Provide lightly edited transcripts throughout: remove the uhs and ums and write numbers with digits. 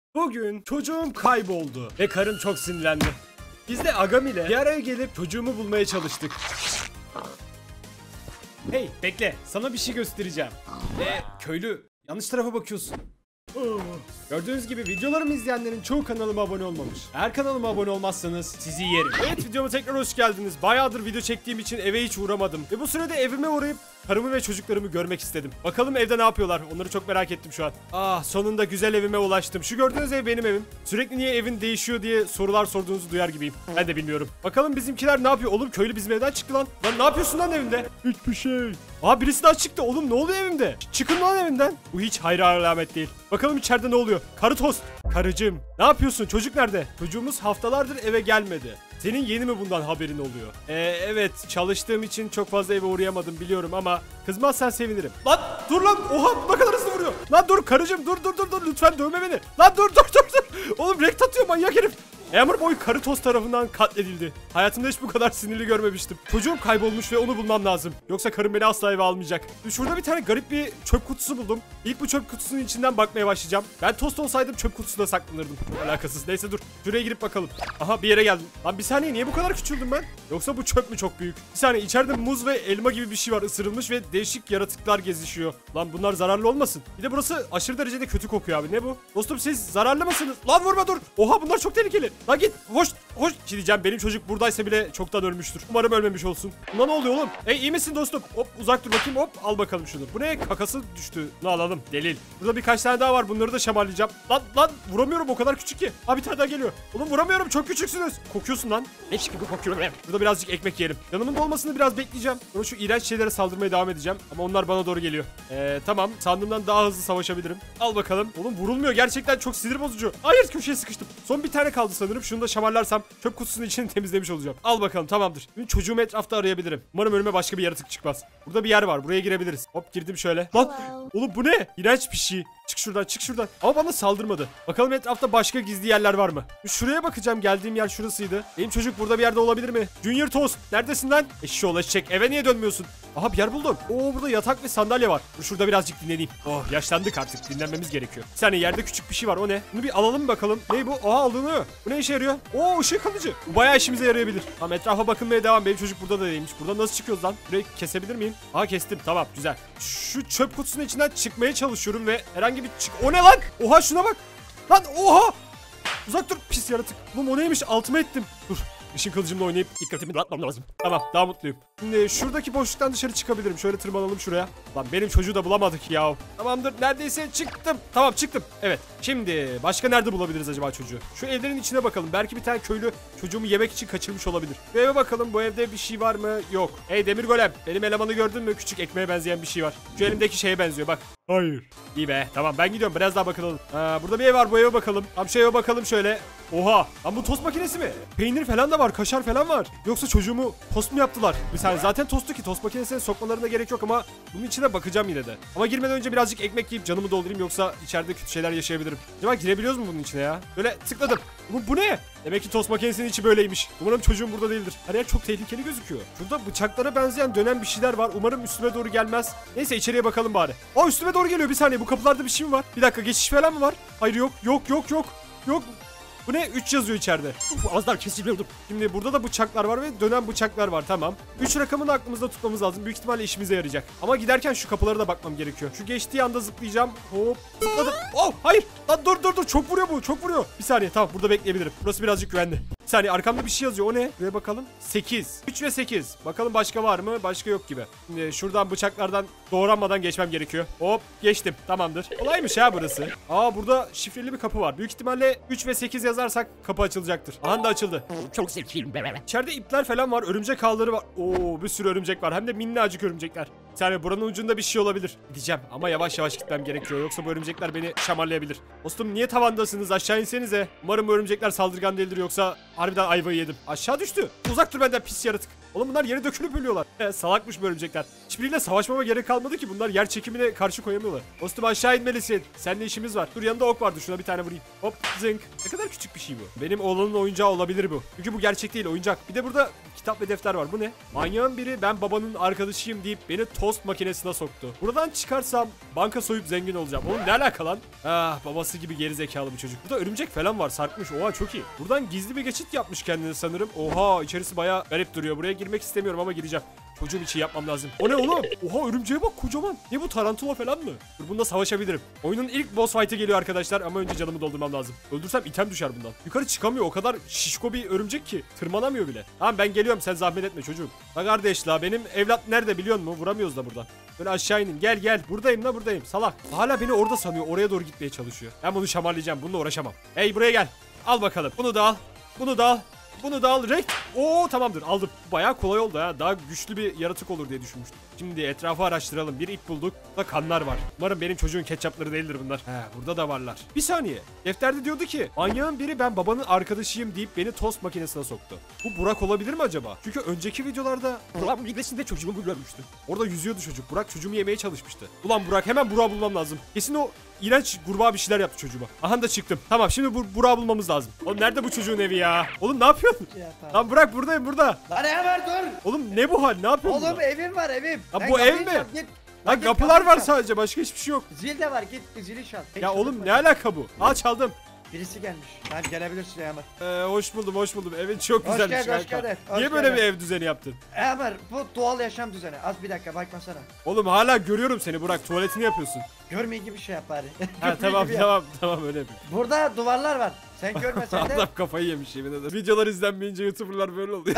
Bugün çocuğum kayboldu ve karım çok sinirlendi. Biz de Agam ile bir araya gelip çocuğumu bulmaya çalıştık. Hey bekle, sana bir şey göstereceğim. Köylü, yanlış tarafa bakıyorsun. Gördüğünüz gibi videolarımı izleyenlerin çoğu kanalıma abone olmamış. Eğer kanalıma abone olmazsanız sizi yerim. Evet, videoma tekrar hoş geldiniz. Bayağıdır video çektiğim için eve hiç uğramadım. Ve bu sürede evime uğrayıp karımı ve çocuklarımı görmek istedim. Bakalım evde ne yapıyorlar? Onları çok merak ettim şu an. Sonunda güzel evime ulaştım. Şu gördüğünüz ev benim evim. Sürekli niye evin değişiyor diye sorular sorduğunuzu duyar gibiyim. Ben de bilmiyorum. Bakalım bizimkiler ne yapıyor? Oğlum köylü bizim evden çıktı lan. Lan ne yapıyorsun lan evimde? Hiçbir şey. Birisi daha çıktı. Oğlum ne oluyor evimde? Çıkın lan evimden. Bu hiç hayra alamet değil. Bakalım içeride ne oluyor? Karı tost. Karıcığım ne yapıyorsun? Çocuk nerede? Çocuğumuz haftalardır eve gelmedi. Senin yeni mi bundan haberin oluyor? Evet, çalıştığım için çok fazla eve uğrayamadım biliyorum ama kızmazsan sevinirim. Lan dur lan, oha ne kadar hızlı vuruyor. Lan dur karıcığım, dur lütfen dövme beni. Lan dur. Oğlum rekt atıyor manyak herif. Ömür boyu karı tost tarafından katledildi. Hayatımda hiç bu kadar sinirli görmemiştim. Çocuğum kaybolmuş ve onu bulmam lazım. Yoksa karım beni asla eve almayacak. Şurada bir tane garip bir çöp kutusu buldum. İlk bu çöp kutusunun içinden bakmaya başlayacağım. Ben tost olsaydım çöp kutusuna saklanırdım. Alakasız. Neyse dur. Şuraya girip bakalım. Aha bir yere geldim. Lan bir saniye, niye bu kadar küçüldüm ben? Yoksa bu çöp mü çok büyük? Bir saniye, içeride muz ve elma gibi bir şey var, ısırılmış ve değişik yaratıklar gezişiyor. Lan bunlar zararlı olmasın. Bir de burası aşırı derecede kötü kokuyor abi. Ne bu? Dostum siz zararlı mısınız? Lan vurma dur. Oha bunlar çok tehlikeli. Lan git. Hoş. Şey diyeceğim, benim çocuk buradaysa bile çoktan ölmüştür. Umarım ölmemiş olsun. Buna ne oluyor oğlum? İyi misin dostum? Hop uzak dur bakayım, hop al bakalım şunu. Bu ne? Kakası düştü. Bunu alalım. Delil. Burada birkaç tane daha var. Bunları da şamarlayacağım. Lan vuramıyorum, o kadar küçük ki. Bir tane daha geliyor. Oğlum vuramıyorum, çok küçüksünüz. Kokuyorsun lan. Leş gibi kokuyorum. Burada birazcık ekmek yiyelim. Yanımın dolmasını biraz bekleyeceğim. Sonra şu iğrenç şeylere saldırmaya devam edeceğim. Ama onlar bana doğru geliyor. Tamam. Sandığımdan daha hızlı savaşabilirim. Al bakalım. Oğlum vurulmuyor. Gerçekten çok sinir bozucu. Hayır, köşeye sıkıştım. Son bir tane kaldı sanırım. Şunu da şamarlarsam çöp kutusunun içini temizlemiş olacağım. Al bakalım, tamamdır. Şimdi çocuğumu etrafta arayabilirim. Umarım önüme başka bir yaratık çıkmaz. Burada bir yer var. Buraya girebiliriz. Hop girdim şöyle. Lan oğlum bu ne? İğrenç bir şey. Çık şuradan. Ama bana saldırmadı. Bakalım etrafta başka gizli yerler var mı? Şuraya bakacağım. Geldiğim yer şurasıydı. Benim çocuk burada bir yerde olabilir mi? Junior Toast. Neredesin lan? Eşşoğlu eşek. Eve niye dönmüyorsun? Aha bir yer buldum. Burada yatak ve sandalye var. Şurada birazcık dinleneyim. Yaşlandık artık. Dinlenmemiz gerekiyor. Bir saniye, yerde küçük bir şey var. O ne? Bunu bir alalım bakalım. Ne bu? Alınıyor. Bu ne işe yarıyor? Işık alıcı. Bu bayağı işimize yarayabilir. Tamam, etrafa bakınmaya devam. Benim çocuk burada da değilmiş. Buradan nasıl çıkıyoruz lan? Burayı kesebilir miyim? Kestim. Tamam güzel. Şu çöp kutusunun içinden çıkmaya çalışıyorum ve herhangi bir O ne lan? Oha şuna bak. Lan oha. Uzak dur pis yaratık. Oğlum o neymiş? Altıma ettim. Dur. Işın kılıcımla oynayıp dikkatimi dağıtmam lazım. Tamam, daha mutluyum. Şimdi şuradaki boşluktan dışarı çıkabilirim. Şöyle tırmanalım şuraya. Lan benim çocuğu da bulamadık ya. Tamamdır, neredeyse çıktım. Tamam çıktım. Evet. Şimdi başka nerede bulabiliriz acaba çocuğu? Şu evlerin içine bakalım. Belki bir tane köylü çocuğumu yemek için kaçırmış olabilir. Bu eve bakalım. Bu evde bir şey var mı? Yok. Hey demir golem. Benim elemanı gördün mü? Küçük ekmeğe benzeyen bir şey var. Şu elimdeki şeye benziyor bak. Hayır. İyi be. Tamam ben gidiyorum. Biraz daha bakalım. Burada bir ev var. Bu eve bakalım. Tam şu eve bakalım şöyle. Oha. Lan bu tost makinesi mi? Peynir falan da var. Kaşar falan var. Yoksa çocuğumu tost mu yaptılar? Bir saniye, zaten tostu ki. Tost makinesine sokmalarına gerek yok ama bunun içine bakacağım yine de. Ama girmeden önce birazcık ekmek yiyip canımı doldurayım, yoksa içeride kötü şeyler yaşayabilirim. Acaba girebiliyoruz mu bunun içine ya? Böyle tıkladım. Bu ne? Demek ki tost makinesinin içi böyleymiş. Umarım çocuğum burada değildir. Her yer çok tehlikeli gözüküyor. Şurada bıçaklara benzeyen dönen bir şeyler var. Umarım üstüme doğru gelmez. Neyse içeriye bakalım bari. Üstüme doğru geliyor. Bir saniye, bu kapılarda bir şey mi var? Bir dakika, geçiş falan mı var? Hayır yok. Bu ne? 3 yazıyor içeride. Az daha kesiliyordum. Şimdi burada da bıçaklar var ve dönen bıçaklar var, tamam. 3 rakamını aklımızda tutmamız lazım. Büyük ihtimalle işimize yarayacak. Ama giderken şu kapılara da bakmam gerekiyor. Şu geçtiği anda zıplayacağım. Hop zıpladım. Hayır. Lan dur. Çok vuruyor bu. Çok vuruyor. Bir saniye, tamam burada bekleyebilirim. Burası birazcık güvenli. Bir saniye, arkamda bir şey yazıyor. O ne? Buraya bakalım. 8. 3 ve 8. Bakalım başka var mı? Başka yok gibi. Şimdi şuradan bıçaklardan doğranmadan geçmem gerekiyor. Hop geçtim. Tamamdır. Kolaymış ha burası. Burada şifreli bir kapı var. Büyük ihtimalle 3 ve 8 yazarsak kapı açılacaktır. Aha da açıldı. Çok zekiyim be. İçeride ipler falan var. Örümcek ağları var. Bir sürü örümcek var. Hem de minnacık örümcekler. Bir saniye, buranın ucunda bir şey olabilir. Gideceğim ama yavaş yavaş gitmem gerekiyor. Yoksa bu örümcekler beni şamarlayabilir. Dostum niye tavandasınız? Aşağı insenize. Umarım bu örümcekler saldırgan değildir, yoksa harbiden ayvayı yedim. Aşağı düştü. Uzak dur benden pis yaratık. Oğlum bunlar yere dökülüp ölüyorlar. Salakmış bu örümcekler. Hiçbiriyle savaşmama gerek kalmadı ki, bunlar yer çekimine karşı koyamıyorlar. Dostum aşağı inmelisin. Seninle işimiz var. Dur, yanında ok vardı, şuna bir tane vurayım. Hop zınk. Ne kadar küçük bir şey bu. Benim oğlanın oyuncağı olabilir bu. Çünkü bu gerçek değil, oyuncak. Bir de burada kitap ve defter var. Bu ne? Manyağın biri ben babanın arkadaşıyım deyip beni tost makinesine soktu. Buradan çıkarsam banka soyup zengin olacağım. Oğlum ne alaka lan? Ah, babası gibi geri zekalı bir çocuk. Burada örümcek falan var, sarkmış. Oha çok iyi. Buradan gizli bir geçit yapmış kendine sanırım. Oha, içerisi bayağı garip duruyor. Buraya girmek istemiyorum ama gireceğim. Çocuğum için yapmam lazım. O ne oğlum? Oha, örümceğe bak, kocaman. Ne bu, tarantula falan mı? Dur, bununla savaşabilirim. Oyunun ilk boss fight'ı geliyor arkadaşlar ama önce canımı doldurmam lazım. Öldürsem item düşer bundan. Yukarı çıkamıyor, o kadar şişko bir örümcek ki. Tırmanamıyor bile. Tamam ben geliyorum, sen zahmet etme çocuğum. La kardeş la, benim evlat nerede biliyor musun? Vuramıyoruz da buradan. Böyle aşağı inin. Gel gel. Buradayım la, buradayım. Salak. Hala beni orada sanıyor. Oraya doğru gitmeye çalışıyor. Ben bunu şamarlayacağım. Bununla uğraşamam. Hey buraya gel. Al bakalım. Bunu da al. Bunu da al. Bunu da al. Rekt. Oo tamamdır, aldım. Bayağı kolay oldu ha. Daha güçlü bir yaratık olur diye düşünmüştüm. Şimdi etrafı araştıralım. Bir ip bulduk. Burada kanlar var. Umarım benim çocuğun ketçapları değildir bunlar. He, burada da varlar. Bir saniye. Defterde diyordu ki manyağın biri ben babanın arkadaşıyım deyip beni tost makinesine soktu. Bu Burak olabilir mi acaba? Çünkü önceki videolarda Burak'ın videosunda çocuğumu görmüştü. Orada yüzüyordu çocuk. Burak çocuğumu yemeye çalışmıştı. Ulan Burak, hemen Burak'ı bulmam lazım. Kesin o İğrenç kurbağa bir şeyler yaptı çocuğuma. Aha da çıktım. Tamam, şimdi Burak'ı bulmamız lazım. Oğlum nerede bu çocuğun evi ya? Oğlum ne yapıyorsun? Lan Burak, buradayım, burada. Lan Ömer dur. Oğlum ne bu hal? Ne yapıyorsun Oğlum burada? evim var, evim. Lan Sen bu ev kapıyı mi? çal, git. Lan git kapılar kapıyı var çal. sadece, başka hiçbir şey yok. Zil de var, git zili çal. Ya oğlum ne alaka bu? Aa, çaldım. Birisi gelmiş. Lan gelebilirsin Ömer. Hoş buldum, hoş buldum. Evin çok Hoş güzelmiş geldin, hoş kanka. geldin, hoş Niye böyle geldin. bir ev düzeni yaptın? Ömer bu doğal yaşam düzeni. Az bir dakika bakmasana. Oğlum hala görüyorum seni Burak. Tuvaletini yapıyorsun. Görmeye gibi şey yap bari. Ha Görmeye tamam gibi yap. tamam öyle yapayım. Burada duvarlar var. Sen görmesen de Adam kafayı yemiş yemin ederim. Videolar izlenmeyince YouTuber'lar böyle oluyor.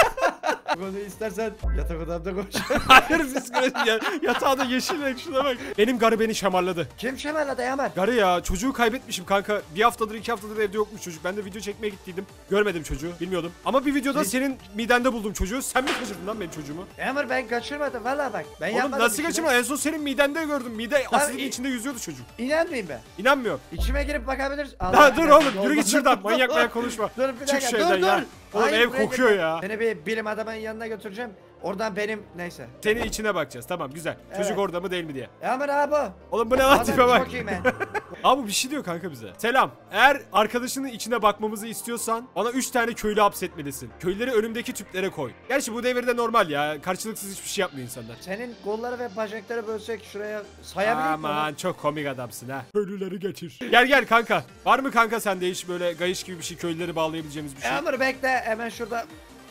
bunu istersen yatak odamda koş. Hayır, psikoloji ya. Yatağında yeşil renk, şuna bak. Benim garı beni şamarladı. Kim şemerledi Ömer? Garı ya, çocuğu kaybetmişim kanka. Bir haftadır 2 haftadır evde yokmuş çocuk. Ben de video çekmeye gittiydim. Görmedim çocuğu, bilmiyordum. Ama bir videoda senin midende buldum çocuğu. Sen mi kaçırdın lan benim çocuğumu? Ömer ben kaçırmadım valla bak. Ben Oğlum yapmadım nasıl bir şey. kaçırma? En son senin midende gördüm. Mide asidin içinde yüzüyordu çocuk. İnanmayayım ben. İnanmıyorum. İçime girip bakabilirsin. Daha dur oğlum, yürü git şuradan. Manyak konuşma. Dur bir Çık dakika, şu dur evden dur. ya. Oğlum Hayır, ev buraya kokuyor gitme. ya. Seni bir bilim adamının yanına götüreceğim. Oradan benim neyse. Senin içine bakacağız. Tamam güzel. Çocuk Evet. orada mı değil mi diye. Ömer abi. Oğlum bu ne lan, tipe Adam bak. çok iyi man. Abi bu bir şey diyor kanka bize. Selam. Eğer arkadaşının içine bakmamızı istiyorsan bana 3 tane köylü hapsetmelisin. Köylüleri önümdeki tüplere koy. Gerçi bu devirde normal ya. Karşılıksız hiçbir şey yapmıyor insanlar. Senin kolları ve bacakları bölsek şuraya sayabilir miyim? Aman çok komik adamsın ha. Köylüleri getir. Gel kanka. Var mı kanka sende hiç böyle gayış gibi bir şey, köylüleri bağlayabileceğimiz bir şey? Ömer bekle hemen şurada.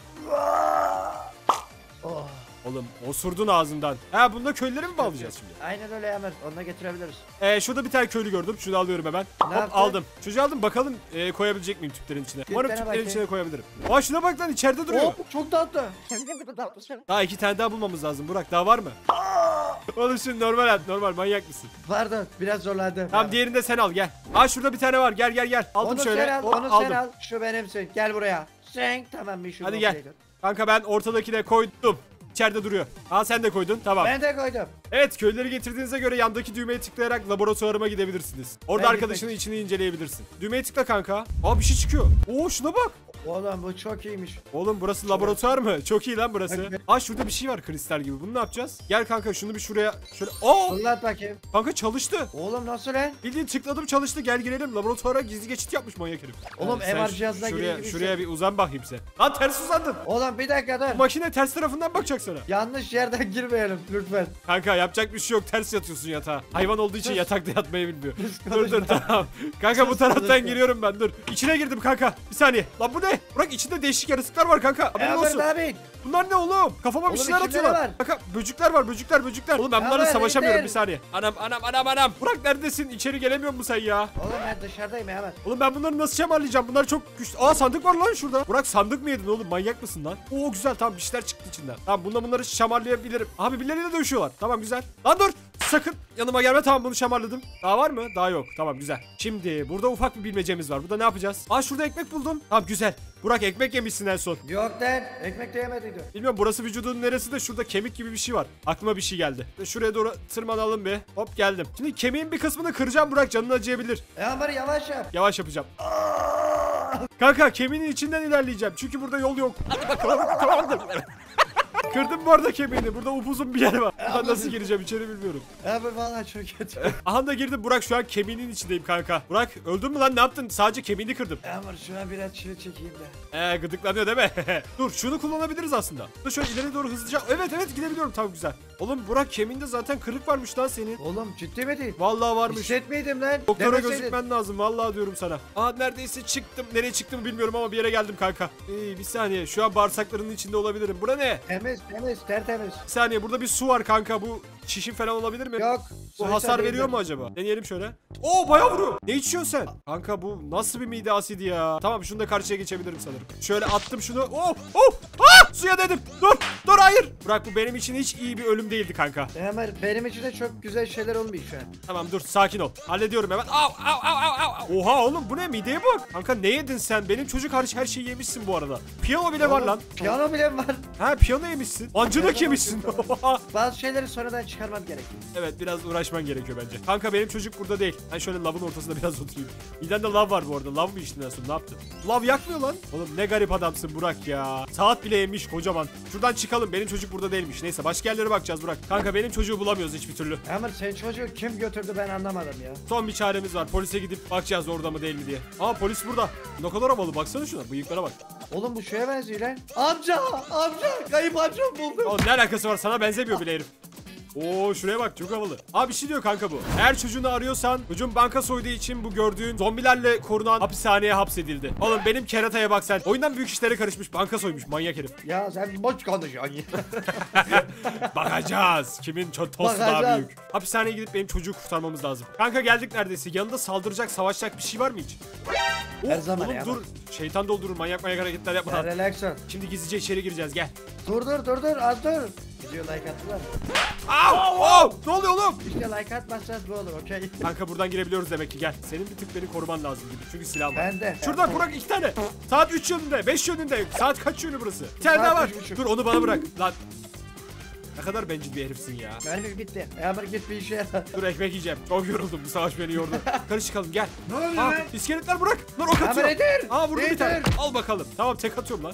Oh. Oğlum osurdun ağzından. Ha bunda köylüleri mi bağlayacağız şimdi? Aynen öyle Ömer. Onu da getirebiliriz. Şurada bir tane köylü gördüm. Şunu alıyorum hemen. Hop yaptın? aldım. Çocuğu aldım. Bakalım koyabilecek miyim tüplerin içine? Umarım Tüplere tüplerin bakayım. içine koyabilirim. Aa şuna bak lan, içeride duruyor. Oh, çok tatlı. Daha 2 tane daha bulmamız lazım. Burak daha var mı? Oğlum şimdi normal at, normal, manyak mısın? Pardon biraz zorladım. Tamam diğerini de sen al gel. Aa şurada bir tane var, gel. Aldım Onu şöyle. sen al, Hop, onu aldım. sen al. Şu benimsin. Gel buraya. Sen tamam bir şu. Hadi ortaya gel. koy. Kanka ben ortadakine koydum. İçeride duruyor. Aa sen de koydun, tamam. Ben de koydum. Evet, köylüleri getirdiğinize göre yandaki düğmeye tıklayarak laboratuvarıma gidebilirsiniz. Orada Ben arkadaşının gitmek içini inceleyebilirsin. Düğmeye tıkla kanka. Aa bir şey çıkıyor. Oo şuna bak. Oğlum bu çok iyiymiş. Oğlum burası laboratuvar mı? Çok iyi lan burası. Evet. Aa şurada bir şey var kristal gibi. Bunu ne yapacağız? Gel kanka şunu bir şuraya şöyle. Aa Fırlat bakayım. kanka çalıştı. Oğlum nasıl lan? Bildiğin tıkladım çalıştı. Gel girelim. Laboratuvara gizli geçit yapmış manyak herif. Oğlum, Sen MR cihazına şuraya, gibi şuraya bir uzan bakayım sen. Lan ters uzandın. Oğlum bir dakika dur. Makine ters tarafından bakacak sana. Yanlış yerden girmeyelim lütfen. Kanka yapacak bir şey yok. Ters yatıyorsun yatağa. Hayvan olduğu için Dur. yatakta yatmayı bilmiyor. Dur, Dur konuşma. tamam. Kanka bu Sus, taraftan konuşma. giriyorum ben, dur. İçine girdim kanka. Bir saniye. Lan bu ne? Bırak, içinde değişik yaratıklar var kanka. Haberin Ömer olsun. ne yapayım? Bunlar ne oğlum? Kafama bir Oğlum, şeyler içinde atıyorlar. ne var? Kanka böcükler var, böcükler. Oğlum ben bunlarla Ömer, savaşamıyorum, indir. bir saniye. Anam. Burak neredesin? İçeri gelemiyor musun sen ya? Oğlum ben dışarıdayım Ömer. Oğlum ben bunları nasıl şamarlayacağım? Bunlar çok güçlü. Aa sandık var lan şurada. Burak sandık mı yedin oğlum? Manyak mısın lan? Oo güzel, tamam bir şeyler çıktı içinden. Tamam bunları şamarlayabilirim. Abi birileriyle dövüşüyorlar. Tamam güzel. Lan dur. Sakın yanıma gelme, tamam bunu şamarladım. Daha var mı? Daha yok. Tamam güzel. Şimdi burada ufak bir bilmecemiz var. Burada ne yapacağız? Aa şurada ekmek buldum. Tamam güzel. Burak ekmek yemişsin en son. Yok lan ekmek de yemediydi. Bilmiyorum burası vücudunun neresi de şurada kemik gibi bir şey var. Aklıma bir şey geldi. Şuraya doğru tırmanalım bir. Hop geldim. Şimdi kemiğin bir kısmını kıracağım Burak, canın acıyabilir. Ömer yavaş yap. Yavaş yapacağım. Kanka kemiğin içinden ilerleyeceğim. Çünkü burada yol yok. Hadi bakalım. Tamamdır. Kırdım bu arada kemiğini. Burada upuzun bir yer var. Buradan nasıl gireceğim içeri bilmiyorum. Abi vallahi çok kötü. Aha da girdim Burak, şu an kemiğinin içindeyim kanka. Burak öldün mü lan, ne yaptın? Sadece kemiğini kırdım. Yağmur şu an biraz çile çekeyim de. Gıdıklanıyor değil mi? Dur şunu kullanabiliriz aslında. Dur şöyle ileri doğru hızlıca. Evet gidebiliyorum, tamam güzel. Oğlum Burak kemiğinde zaten kırık varmış lan senin. Oğlum ciddi mi değil? Vallahi varmış. Hissetmeydim lan. Doktora Demeseydin. gözükmen lazım vallahi diyorum sana. Aa neredeyse çıktım. Nereye çıktım bilmiyorum ama bir yere geldim kanka. Bir saniye, şu an bağırsaklarının içinde olabilirim. Bura ne? Temiz tertemiz. Bir saniye, burada bir su var kanka. Bu şişim falan olabilir mi? Yok. Bu hasar veriyor mu acaba? Deneyelim şöyle. Oo bayağı vuruyor. Ne içiyorsun sen? Kanka bu nasıl bir mide asidi ya? Tamam şunu da karşıya geçebilirim sanırım. Şöyle attım şunu. Suya dedim. Dur hayır. Bırak, bu benim için hiç iyi bir ölüm değildi kanka. Yağmur benim için de çok güzel şeyler olmuyor şu an. Tamam dur, sakin ol. Hallediyorum hemen. Au. Oha oğlum, bu ne, mideye bak. Kanka ne yedin sen? Benim çocuk hariç her şeyi yemişsin bu arada. Piyano bile var Oğlum, lan. Piyano bile var. Ha piyano yemişsin. Mancınık yemişsin. Bazı şeyleri sonradan çıkarmam gerekiyor. Evet biraz uğraşman gerekiyor bence. Kanka benim çocuk burada değil. Ben şöyle lavın ortasında biraz oturayım. Midende lav var bu arada. Lav mı içtin en son? Ne yaptın? Lav yakmıyor lan. Oğlum ne garip adamsın Burak ya. Saat bile yemiş kocaman. Şuradan çıkalım. Benim çocuk burada değilmiş. Neyse başka yerlere bakacağız Burak. Kanka benim çocuğu bulamıyoruz hiçbir türlü. Yağmur senin çocuğu kim götürdü ben anlamadım ya. Son bir çaremiz var. Polise gidip bakacağız orada mı değil mi diye. Aa polis burada. Ne kadar havalı. Baksana şuna. Bıyıklara bak. Oğlum bu şeye benziyor lan. Amca kayıp amcam buldum. Oğlum ne alakası var? Sana benzemiyor bile herif. Oo şuraya bak, çok havalı. Abi bir şey diyor kanka bu. Eğer çocuğunu arıyorsan, çocuğun banka soyduğu için bu gördüğün zombilerle korunan hapishaneye hapsedildi. Oğlum benim kerataya bak sen. Oyundan büyük işlere karışmış, banka soymuş manyak herif. Ya sen boş konuşuyorsun. Bakacağız. Kimin tostu daha büyük. Hapishaneye gidip benim çocuğu kurtarmamız lazım. Kanka geldik neredeyse. Yanında saldıracak, savaşacak bir şey var mı hiç? Her zaman oğlum ya. dur. Şeytan doldurur, manyak hareketler yapma. Ya relax ol. Şimdi gizlice içeri gireceğiz, gel. Dur az dur. Video like attılar mı? Ne oluyor oğlum? İşte like atmazsanız bu olur okey. Kanka buradan girebiliyoruz demek ki, gel. Senin bir tık beni koruman lazım gibi. Çünkü silah var. Ben de. Şuradan Burak 2 tane. Saat 3 yönünde, 5 yönünde. Saat kaç yönü burası? Bir tane daha var. 3:30. Dur onu bana bırak. Lan. Ne kadar bencil bir herifsin ya. Mermi bitti. Yağmur git bir işe yara. Dur ekmek yiyeceğim. Çok yoruldum, bu savaş beni yordu. Yukarı çıkalım gel. Ne oluyor lan? İskeletler Burak. Lan ok atıyor. nedir? Vurdum bir tane. Nedir? Al bakalım. Tamam tek atıyorum lan.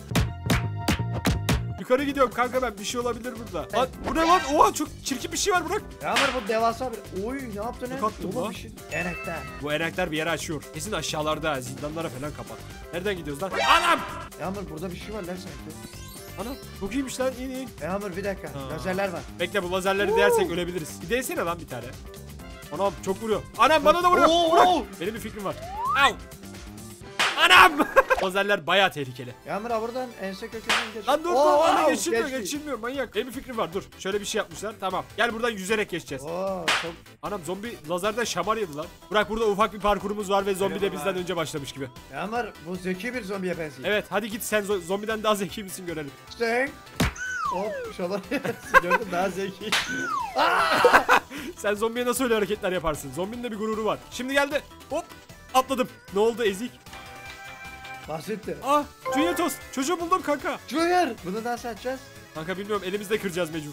Yukarı gidiyorum kanka ben. Bir şey olabilir burada. Lan bu ne lan? Oha çok çirkin bir şey var Burak. Yağmur bu devasa bir... Oy ne yaptın Çok lan? attım Oğlum lan. bir şey... Enekten. Bu enekler bir yere açıyor. Kesin aşağılarda, zindanlara falan kapat. Nereden gidiyoruz lan? Anam! Yağmur burada bir şey var lan sanki. Anam çok iyiymiş lan, in. Yağmur bir dakika. Ha. Lazerler var. Bekle, bu lazerleri değersek ölebiliriz. Bir değsene lan bir tane. Anam çok vuruyor. Anam bana da vuruyor. Burak. Benim bir fikrim var. Au. Anam. Lazerler bayağı tehlikeli. Yağmur buradan ense kökünden geç. Lan dur Oo, geçilmiyor geçti. geçilmiyor manyak. Benim bir fikrim var, dur. Şöyle bir şey yapmışlar, tamam. Gel buradan yüzerek geçeceğiz. Oo çok... Anam zombi lazerden şamar yedi lan. Burak burada ufak bir parkurumuz var ve zombi de Merhaba. bizden önce başlamış gibi. Yağmur bu zeki bir zombiye benziyor. Evet hadi git sen, zombiden daha zeki misin görelim. Sen... Hop şöyle gördün daha zeki. Sen zombiye nasıl öyle hareketler yaparsın? Zombinin de bir gururu var. Şimdi geldi. Hop atladım. Ne oldu ezik? Basitti. Junior Toast. Çocuğu buldum kanka. Junior! Bunu nasıl açacağız? Kanka bilmiyorum, elimizde kıracağız mecbur.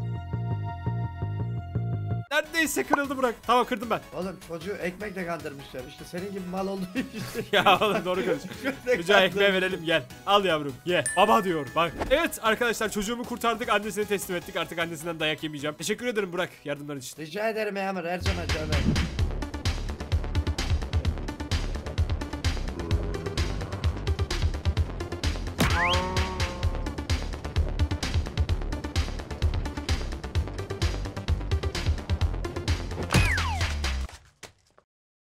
Neredeyse kırıldı Burak. Tamam kırdım ben. Oğlum çocuğu ekmekle kandırmışlar. İşte senin gibi mal olduğu için. Ya oğlum doğru konuş. Çocuğa ekmeği verelim gel. Al yavrum ye. Baba diyor bak. Evet arkadaşlar çocuğumu kurtardık. Annesine teslim ettik. Artık annesinden dayak yemeyeceğim. Teşekkür ederim Burak yardımların için. Rica ederim Yağmur her zaman canım.